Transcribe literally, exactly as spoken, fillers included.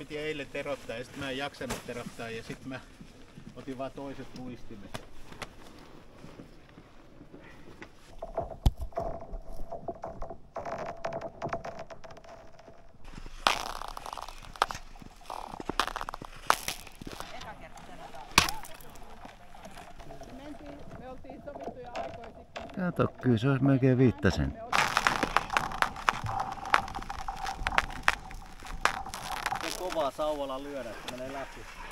piti eilen terottaa ja sitten mä en jaksanut terottaa ja sitten mä otin vaan toiset luistimet. Kato, kyllä se olisi melkein viittasen. Se kovaa sauvalla lyödä, että menee läpi.